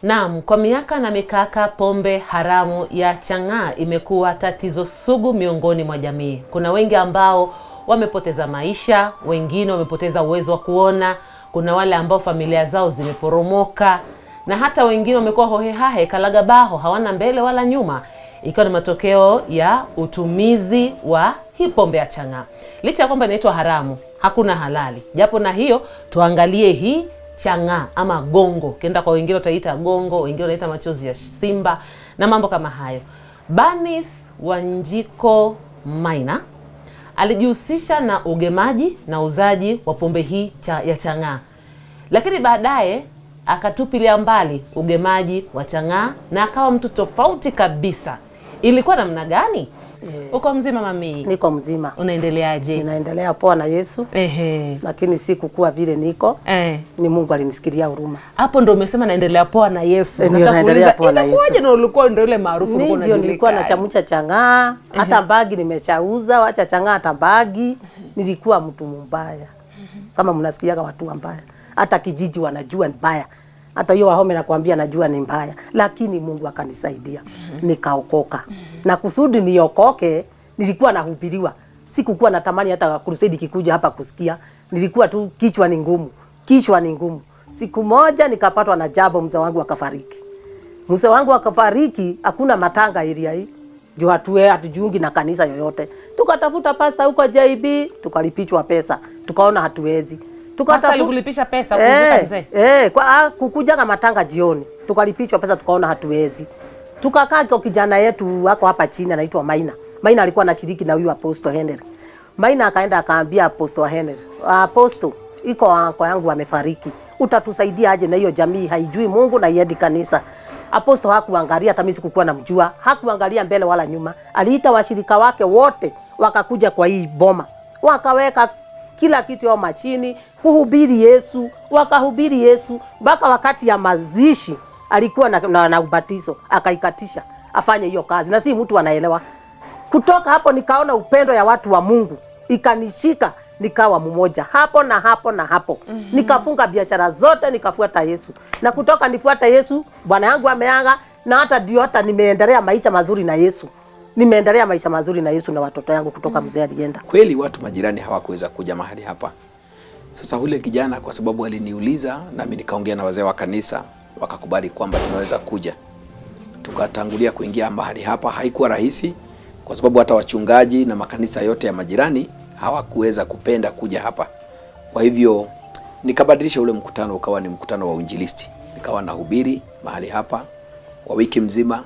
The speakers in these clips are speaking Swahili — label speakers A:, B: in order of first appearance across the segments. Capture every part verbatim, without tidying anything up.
A: Naam, kwa miaka na mikaka pombe haramu ya chang'aa imekuwa tatizo sugu miongoni mwa jamii. Kuna wengi ambao wamepoteza maisha, wengine wamepoteza uwezo wa kuona, kuna wale ambao familia zao zimeporomoka, na hata wengine wamekuwa hohehahe kalagabaho, hawana mbele wala nyuma, ikiwa ni matokeo ya utumizi wa hii pombe ya chang'aa. Licha ya kwamba inaitwa haramu, hakuna halali. Japo na hiyo tuangalie hii chang'aa ama gongo. Kenda kwa wengine utaita gongo, wengine wanaita machozi ya simba na mambo kama hayo. Bernice Wanjiko Maina alijihusisha na ugemaji na uzaji wa pombe hii cha, ya chang'aa. Lakini baadaye akatupilia mbali ugemaji wa chang'aa na akawa mtu tofauti kabisa. Ilikuwa namna gani? Yeah. Uko mzima mami?
B: Niko mzima.
A: Unaendeleaje?
B: Ninaendelea poa na Yesu.
A: Ehe.
B: Lakini si kukua vile niko.
A: Eh.
B: Ni Mungu alinisikilia huruma.
A: Hapo ndo umesema naendelea poa na Yesu.
B: Ndio naendelea poa na Yesu.
A: Inakuwaje na ulikuwa ndio ile maarufu ulikuwa
B: unajua? Ndio nilikuwa na chamucha chang'aa, hata bagi nimechauza, wacha chang'aa hata bagi. Nilikuwa mtu mbaya. Kama mnasikia kama watu mbaya. Hata kijiji wanajua ni mbaya. Hata hiyo Wahome nakwambia najua ni mbaya, lakini Mungu akanisaidia. Mm-hmm. Nikaokoka. Mm-hmm. Na kusudi niokoke, nilikuwa nahubiriwa. Sikukuwa natamani hata crusade kikuja hapa kusikia. Nilikuwa tu kichwa ni ngumu. Kichwa ni ngumu. Siku moja nikapatwa na jambo, mzee wangu akafariki. Mzee wangu akafariki, hakuna matanga area hii. Juu hatue hatujiungi na kanisa yoyote. Tukatafuta pasta huko J B, tukalipichwa pesa. Tukaona hatuwezi.
A: Tukatafuta kulipisha pesa kuzika mzee.
B: Eh, kwa kukuja kama matanga jioni. Tukalipishwa pesa tukaona hatuwezi. Tukakaa kwa kijana yetu wako hapa chini anaitwa Maina. Maina alikuwa anashiriki na huyu Apostle Henry. Maina akaenda akaambia Apostle Henry, "Apostle, iko kwa yangu amefariki. Utatusaidia aje na hiyo jamii haijui Mungu na iedi kanisa?" Apostle hakuangalia, hata mimi sikukuwa namjua. Hakuangalia mbele wala nyuma. Aliita washirika wake wote wakakuja kwa hii boma. Wakaweka kila kitu yao machini kuhubiri Yesu, wakahubiri Yesu mpaka wakati ya mazishi alikuwa na, na, na ubatizo akaikatisha afanye hiyo kazi, na si mtu anaelewa. Kutoka hapo nikaona upendo ya watu wa Mungu ikanishika, nikawa mmoja hapo na hapo na hapo. Mm-hmm. Nikafunga biashara zote nikafuata Yesu, na kutoka nifuata Yesu bwana yangu ameaga, na hata ndio hata nimeendelea maisha mazuri na Yesu. Nimeendelea maisha mazuri na Yesu na watoto yangu kutoka mm. mzee alienda.
C: Kweli watu majirani hawakuweza kuja mahali hapa. Sasa ule kijana kwa sababu aliniuliza na mimi nikaongea na wazee wa kanisa, wakakubali kwamba tunaweza kuja. Tukatangulia kuingia mahali hapa. Haikuwa rahisi kwa sababu hata wachungaji na makanisa yote ya majirani hawakuweza kupenda kuja hapa. Kwa hivyo nikabadilisha ule mkutano ukawa ni mkutano wa uinjilisti. Nikawa nahubiri mahali hapa kwa wiki mzima.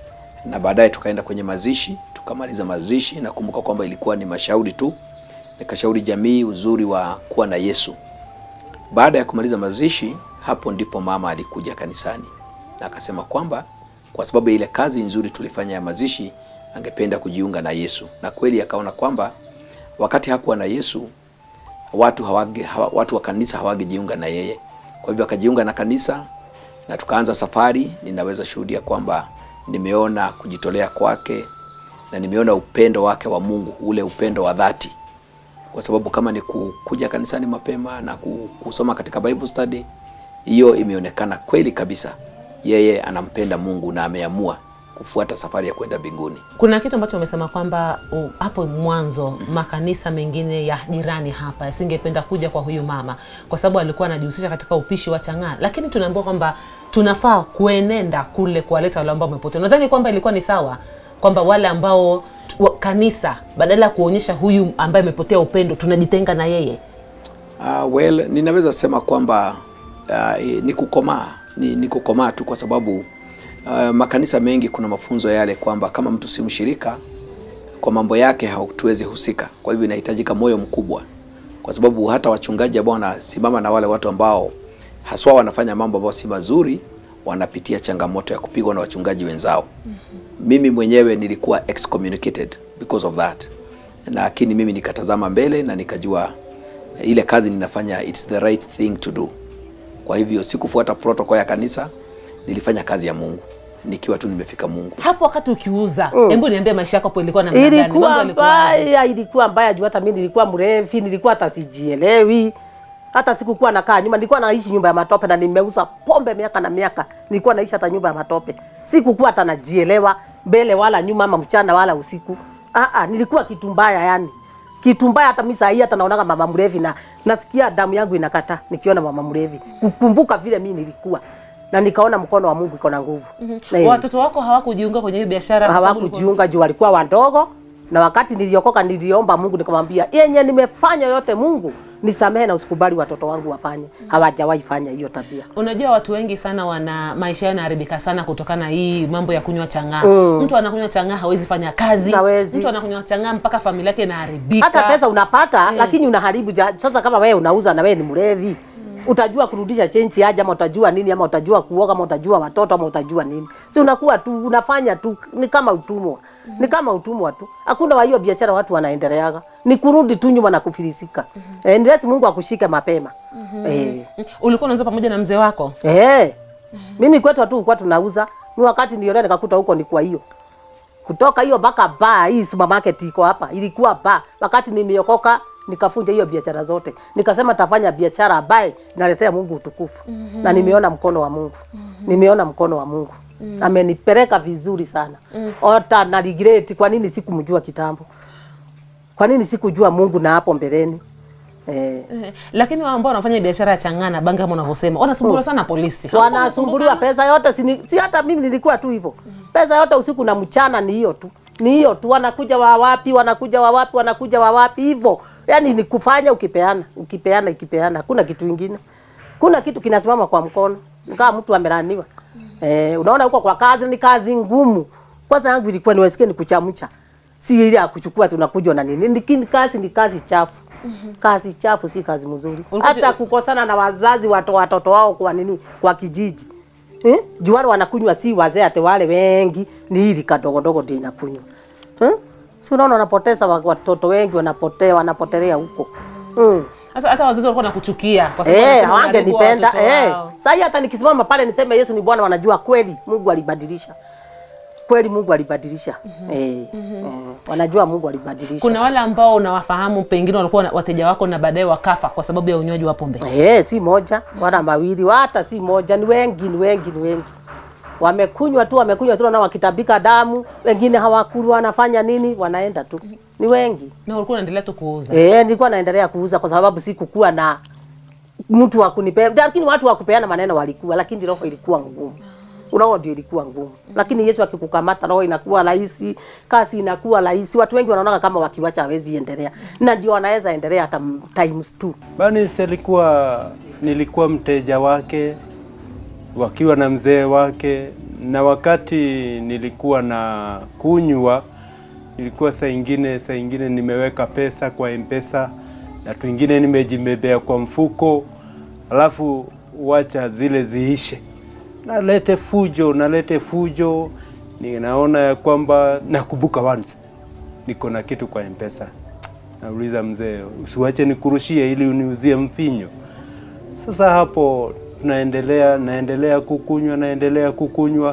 C: Na baadaye tukaenda kwenye mazishi, tukamaliza mazishi, na kumbuka kwamba ilikuwa ni mashauri tu. Nikashauri jamii uzuri wa kuwa na Yesu. Baada ya kumaliza mazishi, hapo ndipo mama alikuja kanisani. Na akasema kwamba kwa sababu ile kazi nzuri tulifanya ya mazishi, angependa kujiunga na Yesu. Na kweli akaona kwamba wakati hakuwa na Yesu, watu hawage, hawa, watu wa kanisa hawagejiunga na yeye. Kwa hivyo akajiunga na kanisa na tukaanza safari. Ninaweza shuhudia kwamba nimeona kujitolea kwake na nimeona upendo wake wa Mungu, ule upendo wa dhati. Kwa sababu kama ni kuja kanisani mapema na kusoma katika Bible study, hiyo imeonekana kweli kabisa. Yeye anampenda Mungu na ameamua kufuata safari ya kwenda mbinguni.
A: Kuna kitu ambacho umesema kwamba uh, hapo mwanzo mm -hmm. makanisa mengine ya jirani hapa yasingependa kuja kwa huyu mama kwa sababu alikuwa anajihusisha katika upishi wa chang'aa, lakini tunaambiwa kwamba tunafaa kuenenda kule kuwaleta wale ambao wamepotea. Nadhani kwamba ilikuwa ni sawa kwamba wale ambao kanisa badala ya kuonyesha huyu ambaye amepotea upendo tunajitenga na yeye.
C: Uh, well, ninaweza sema kwamba uh, ni kukomaa, ni, ni kukomaa tu kwa sababu Uh, makanisa mengi kuna mafunzo yale kwamba kama mtu si mshirika kwa mambo yake hautuwezi husika. Kwa hivyo inahitajika moyo mkubwa. Kwa sababu hata wachungaji ambao wanasimama na wale watu ambao haswa wanafanya mambo ambayo si mazuri, wanapitia changamoto ya kupigwa na wachungaji wenzao. Mm-hmm. Mimi mwenyewe nilikuwa excommunicated because of that. Lakini mimi nikatazama mbele na nikajua ile kazi ninafanya it's the right thing to do. Kwa hivyo sikufuata protocol ya kanisa, nilifanya kazi ya Mungu nikiwa tu nimefika Mungu.
A: Hapo wakati ukiuza, hebu mm. niambie maisha yako hapo ilikuwa namna gani?
B: Ilikuwa mbaya, ilikuwa mbaya juu hata mimi nilikuwa mrefi, nilikuwa hata sijielewi. Hata sikukuwa nakaa nyumba, nilikuwa naishi nyumba ya matope na nimeuza pombe miaka na miaka. Nilikuwa naishi hata nyumba ya matope. Sikukuwa hata najielewa mbele wala nyuma ama mchana wala usiku. Ah ah, nilikuwa kitu mbaya yani. Kitu mbaya hata mimi saa hii hata naonaga mama mlevi na nasikia damu yangu inakata nikiona mama mlevi. Kukumbuka vile mimi nilikuwa na nikaona mkono wa Mungu iko na nguvu.
A: Mm -hmm. Watoto wako hawakujiunga kwenye hiyo biashara?
B: Hawakujiunga juu walikuwa wadogo, na wakati niliokoka niliomba Mungu nikamwambia, "Yenye nimefanya yote Mungu, nisamehe na usikubali watoto wangu wafanye." Hawajawahi fanya hiyo tabia.
A: Unajua watu wengi sana wana maisha yao yanaharibika sana kutokana na hii mambo ya kunywa chang'aa. Mm. Mtu anakunywa chang'aa hawezi fanya kazi.
B: Hawezi.
A: Mtu anakunywa chang'aa mpaka familia yake inaharibika.
B: Hata pesa unapata, eh, lakini unaharibu. Sasa kama wewe unauza na wewe ni mlevi, utajua kurudisha change aje ama utajua nini ama utajua kuoga ama utajua watoto ama utajua nini? Si unakuwa tu unafanya tu ni kama utumwa. Mm -hmm. Ni kama utumwa tu. Hakuna wa hiyo biashara watu wanaendeleaga. Ni kurudi tu nyuma na kufilisika. Mm -hmm. Eh, ndio Mungu akushike mapema. Mm -hmm. Eh.
A: Ulikuwa unaanza pamoja na mzee wako?
B: Eh. Mm -hmm. Mimi kwetu tu kwa tunauza. Ni wakati ndio leo nikakuta huko ni kwa hiyo. Kutoka hiyo mpaka bar hii supermarket iko hapa. Ilikuwa bar. Wakati nimeokoka nikafunja hiyo biashara zote. Nikasema tafanya biashara ambaye inaletea Mungu utukufu. Mm -hmm. Na nimeona mkono wa Mungu. Mm -hmm. Nimeona mkono wa Mungu. Mm -hmm. Amenipeleka vizuri sana. Mm -hmm. Ota na regret kwa nini sikumjua kitambo. Kwa nini sikujua Mungu na hapo mbeleni? Eh.
A: Lakini wao ambao wanafanya biashara ya chang'aa na bangi kama unavyosema, wanasumbuliwa sana polisi.
B: Wanasumbuliwa pesa yote si, si hata mimi nilikuwa tu hivyo. Mm -hmm. Pesa yote usiku na mchana ni hiyo tu. Ni hiyo tu, wanakuja wa wapi, wanakuja wa wapi, wanakuja wa wapi hivyo. Yaani ni kufanya ukipeana, ukipeana, ikipeana. Kuna kitu kingine. Kuna kitu kinasimama kwa mkono. Kama mtu amelaniwa. Mm. Eh, unaona huko kwa kazi ni kazi ngumu. Kwanza yangu ilikuwa niwasikie ni kuchamcha. Si ile ya kuchukua tunakuja na nini. Ni kazi ni kazi chafu. Mm -hmm. Kazi chafu si kazi mzuri. Hata kukosana na wazazi watu watoto wao kwa nini kwa kijiji. Eh? Juwale wanakunywa si wazee ate wale wengi ni hili kadogo dogo ndio inakunywa. Eh? Si unaona wanapoteza watoto wengi wanapotea wanapotelea huko. Mm.
A: Sasa hata wazazi walikuwa nakuchukia kwa sababu
B: eh, hawangenipenda. Eh. Sasa hata nikisimama pale niseme Yesu ni Bwana wanajua kweli Mungu alibadilisha. Kweli Mungu alibadilisha. Mm -hmm. Eh. Mm -hmm. Eh. Wanajua Mungu alibadilisha.
A: Kuna wale ambao unawafahamu pengine walikuwa wateja wako na baadaye wakafa kwa sababu ya unywaji wa pombe.
B: Eh, si moja, wala mawili, hata si moja, ni wengi, ni wengi, ni wengi. Wamekunywa tu, wamekunywa tu na wakitabika damu, wengine hawakulu wanafanya nini, wanaenda tu. Ni wengi.
A: Na ulikuwa unaendelea tu kuuza?
B: Eh, nilikuwa naendelea kuuza kwa sababu sikukuwa na mtu wa kunipea. Lakini watu wa kupeana maneno walikuwa, lakini roho ilikuwa ngumu. Roho ndio ilikuwa ngumu. Lakini Yesu akikukamata roho inakuwa rahisi, kazi inakuwa rahisi. Watu wengi wanaona kama wakiwacha hawezi endelea. Na ndio wanaweza endelea hata times two.
D: Bani nilikuwa nilikuwa mteja wake wakiwa na mzee wake, na wakati nilikuwa na kunywa nilikuwa saa ingine saa ingine nimeweka pesa kwa M-Pesa na twingine nimejimebea kwa mfuko, alafu wacha zile ziishe. Nalete fujo, nalete fujo, ninaona ya kwamba nakumbuka once niko na kitu kwa M-Pesa. Nauliza mzee, usiwache nikurushie ili uniuzie mfinyo. Sasa hapo tunaendelea naendelea kukunywa naendelea kukunywa,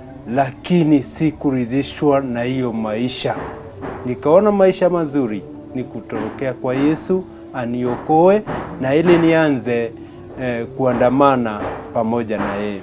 D: lakini sikuridhishwa na hiyo maisha. Nikaona maisha mazuri ni kutorokea kwa Yesu aniokoe na ili nianze eh, kuandamana pamoja na yeye.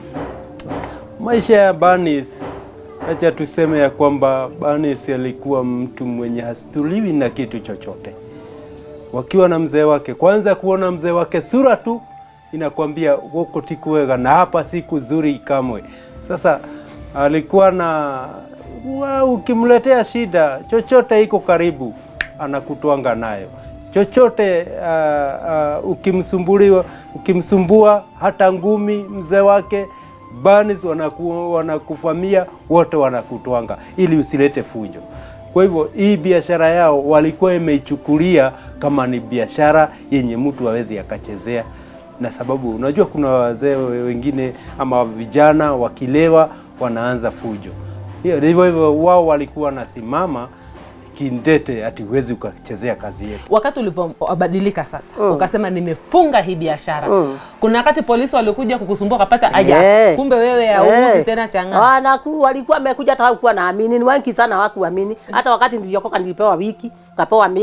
D: Maisha ya Banis, acha tuseme ya kwamba Banis alikuwa mtu mwenye hastuliwi na kitu chochote. Wakiwa na mzee wake, kwanza kuona mzee wake sura tu inakwambia wako tikuwega na hapa siku zuri kamwe. Sasa alikuwa na wow, ukimletea shida chochote iko karibu anakutwanga nayo. Chochote uh, uh, ukimsumbuliwa ukimsumbua hata ngumi mzee wake Banis wanaku, wanakufamia wote wanakutwanga ili usilete fujo. Kwa hivyo hii biashara yao walikuwa imeichukulia kama ni biashara yenye mtu hawezi akachezea, na sababu unajua kuna wazee wengine ama vijana wakilewa wanaanza fujo. Hiyo hivyo hivyo wao walikuwa nasimama kindete ati huwezi ukachezea kazi yetu.
A: Wakati ulipobadilika sasa, mm. ukasema nimefunga hii biashara. Mm. Kuna wakati polisi walikuja kukusumbua kapata aja. Yeah. Kumbe wewe ya yeah. uuzi tena changa.
B: Wanaku walikuwa wamekuja hata kuwa naamini. Ni wengi sana hawakuamini. Hata wakati niliokoka nilipewa wiki, kapewa miezi,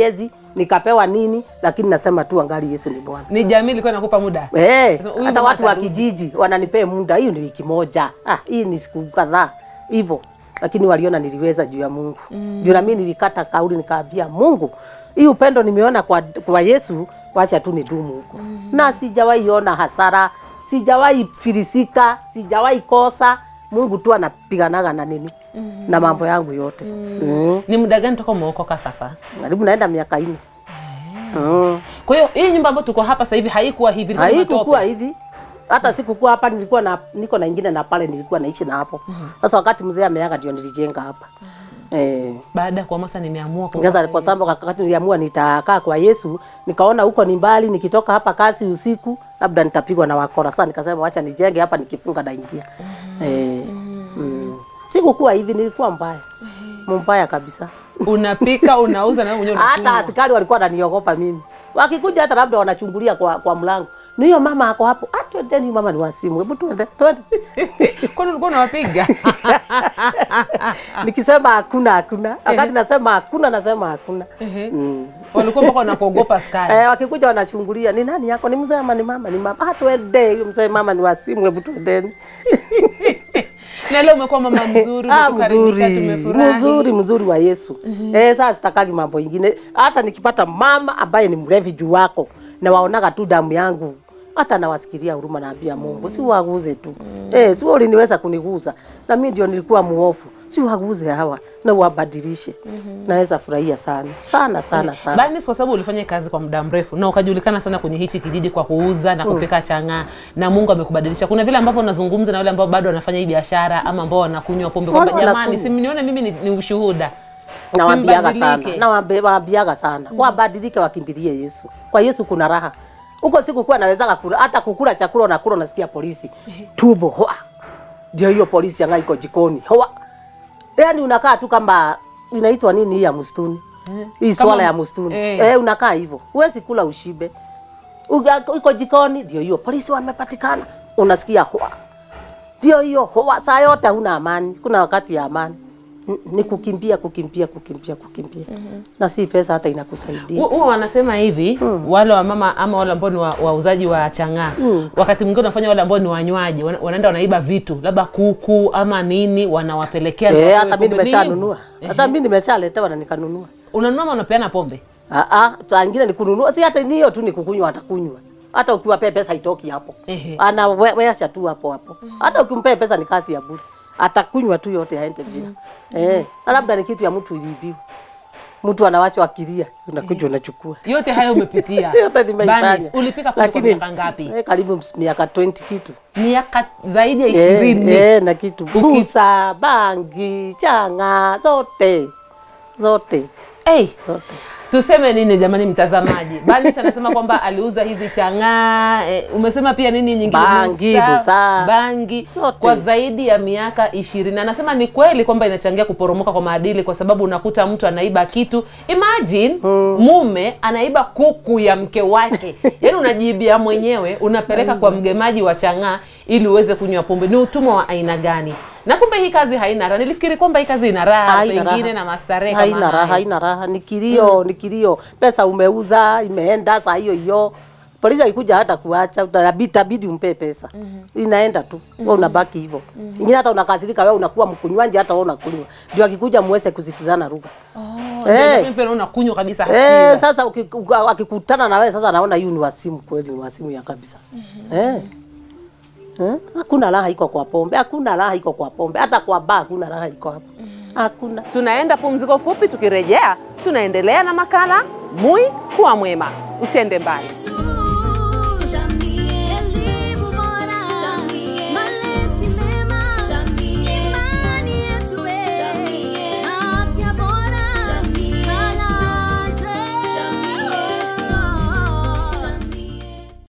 B: nikapewa nini, lakini nasema tu angali Yesu ni Bwana.
A: Ni jamii ilikuwa inakupa muda?
B: Eh, hata watu wa kijiji wananipea muda. Hiyo ni wiki moja. Ah, hii ni siku kadhaa. Hivyo. Lakini waliona niliweza juu ya Mungu. Mm. Juu na mimi nilikata kauli nikaambia Mungu, hii upendo nimeona kwa kwa Yesu, wacha tu nidumu huko. Mm. Na sijawahi ona hasara, sijawahi filisika, sijawahi kosa. Mungu tu anapiganaga na nini? Mm. Na mambo yangu yote. Mm. Mm.
A: Ni muda gani toka umeokoka sasa?
B: Karibu naenda miaka nne. Mm.
A: Kwa hiyo hii nyumba ambayo tuko hapa sasa hivi haikuwa hivi, ilikuwa
B: haikuwa hivi. Hata sikukuwa hapa, nilikuwa na niko na ingine na pale nilikuwa naishi na hapo. Sasa mm -hmm. wakati mzee ameaga ndio nilijenga hapa. Mm -hmm. Eh,
A: baada kwa masa nimeamua
B: kwa sasa kwa sababu wakati niliamua nitakaa kwa Yesu, nikaona huko ni mbali, nikitoka hapa kazi usiku labda nitapigwa na wakora. Sasa nikasema acha nijenge hapa, nikifunga naingia. Mm -hmm. Eh, mm -hmm. mm. Sikukuwa hivi, nilikuwa mbaya. Mm -hmm. Mbaya kabisa.
A: Unapika, unauza na wewe mwenyewe
B: unapika. Hata askari walikuwa wananiogopa mimi. Wakikuja hata labda wanachungulia kwa kwa mlango. Ni hiyo mama ako hapo. Ah, twende ni mama ni wasimu. Hebu twende. Twende.
A: Kwa nini ulikuwa unawapiga?
B: Nikisema hakuna hakuna. Wakati nasema hakuna nasema hakuna.
A: Mm. Walikuwa mpaka wanakuogopa askari.
B: Eh, wakikuja wanachungulia. Ni nani yako? Ni mzee ama ni mama? Ni mama. Ah, twende. Huyo mzee mama ni wasimu. Hebu twende.
A: Na leo umekuwa mama mzuri, umetukaribisha, tumefurahi.
B: Mzuri, mzuri wa Yesu. Mm -hmm. Eh, sasa sitakagi mambo mengine. Hata nikipata mama ambaye ni mrevi juu wako na waonaga tu damu yangu, hata nawasikilia huruma, naambia Mungu, si waguze tu. Mm. Eh, si uliniweza kuniguza. Na mimi ndio nilikuwa muofu. Si waguze hawa na wabadilishe. Mm -hmm. Naweza furahia sana. Sana sana sana.
A: Bali kwa sababu ulifanya kazi kwa muda mrefu na ukajulikana sana kwenye hichi kijiji kwa kuuza na kupika mm. chang'aa, na Mungu amekubadilisha. Kuna vile ambavyo unazungumza na wale ambao bado wanafanya hii biashara ama ambao wanakunywa pombe, kwamba jamani, simnione mimi ni, ni ushuhuda.
B: Na waambiaga sana. Na waambiaga sana. Mm. Wabadilike, wakimbilie Yesu. Kwa Yesu kuna raha. Huko siku kwa naweza kukula, hata kukula chakula na kula nasikia polisi. Tubo hoa. Ndio hiyo polisi anga iko jikoni. Hoa. Yaani unakaa tu kama inaitwa nini hii ya msituni. Hii swala ya msituni. Eh, eh unakaa hivyo. Huwezi kula ushibe. Uko jikoni ndio hiyo polisi wamepatikana. Unasikia hoa. Ndio hiyo hoa, saa yote huna amani. Kuna wakati ya amani. Ni kukimbia kukimbia kukimbia kukimbia. Mm -hmm. Na si pesa hata inakusaidia.
A: Huwa wanasema hivi, mm. wale wa mama ama wale ambao ni wauzaji wa, wa chang'aa, mm. wakati mwingine wanafanya wale ambao ni wanywaji, wanaenda wanaiba vitu, labda kuku ama nini, wanawapelekea.
B: Eh, hata mimi nimeshanunua. Hata mimi nimeshaletewa na nikanunua.
A: Unanunua ama unapeana pombe?
B: Ah ah, saa nyingine ni kununua. Si hata niyo tu ni kukunywa, atakunywa. Hata ukiwa pesa itoki hapo. Ana weacha tu hapo hapo. Hata ukimpa pesa ni kazi ya bure. Atakunywa tu yote haende bila. Mm -hmm. Eh, labda ni kitu ya mtu ilibiwa. Mtu anawacha akilia, unakuja unachukua.
A: Yote hayo umepitia.
B: Yote nimeifanya.
A: Ulipika pombe kwa miaka ngapi?
B: Eh, karibu miaka ishirini kitu.
A: Miaka zaidi ya ishirini.
B: Eh, eh na kitu. Busa, bangi, chang'aa, zote. Zote.
A: Eh, hey. Zote. Tuseme nini jamani mtazamaji? Bali anasema kwamba aliuza hizi chang'aa, e, umesema pia nini nyingine?
B: Bangi, busa,
A: bangi yote, kwa zaidi ya miaka ishirini. Anasema ni kweli kwamba inachangia kuporomoka kwa maadili, kwa sababu unakuta mtu anaiba kitu. Imagine hmm. mume anaiba kuku ya mke wake. Yaani unajibia mwenyewe, unapeleka kwa mgemaji wa chang'aa ili uweze kunywa pombe. Ni utumwa wa aina gani? Na kumbe hii kazi haina raha. Nilifikiri kwamba hii kazi ina raha, pengine na mastarehe kama
B: haina raha, haina raha. Ni kilio, mm. ni kilio. Pesa umeuza, imeenda saa hiyo hiyo. Polisi ikikuja hata kuacha, utabita bidi umpe pesa. Mm -hmm. Inaenda tu. Mm -hmm. Wewe unabaki hivyo. Mm -hmm. Ingine hata unakasirika, wewe unakuwa mkunywaji, hata wewe unakunywa. Ndio akikuja muweze kusikizana lugha.
A: Oh, eh, ndio pia unakunywa kabisa hasira.
B: Eh, sasa akikutana na wewe sasa anaona hiyo ni wasimu kweli, ni wasimu ya kabisa. Mm -hmm. Eh. Hmm? Hakuna raha iko kwa pombe, hakuna raha iko kwa pombe, hata kwa baa hakuna raha iko hapo. Hakuna.
A: Tunaenda pumziko fupi, tukirejea tunaendelea na makala Mui Kuwa Mwema. Usiende mbali.